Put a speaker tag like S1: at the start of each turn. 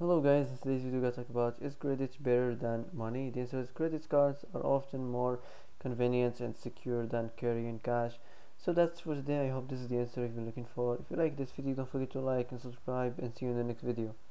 S1: Hello guys, in today's video we're going to talk about, is credit better than money? The answer is credit cards are often more convenient and secure than carrying cash. So that's for today. I hope this is the answer you've been looking for. If you like this video, don't forget to like and subscribe, and see you in the next video.